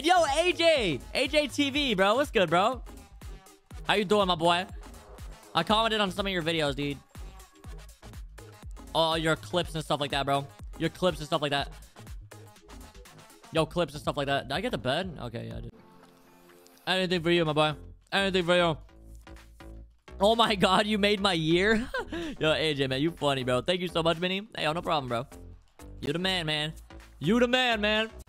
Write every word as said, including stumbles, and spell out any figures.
And yo, A J. A J T V, bro. What's good, bro? How you doing, my boy? I commented on some of your videos, dude. Oh, your clips and stuff like that, bro. Your clips and stuff like that. Yo, clips and stuff like that. Did I get the bed? Okay, yeah, I did. Anything for you, my boy. Anything for you. Oh my god, you made my year. Yo, A J, man, you funny, bro. Thank you so much, Mini. Hey, yo, no problem, bro. You the man, man. You the man, man.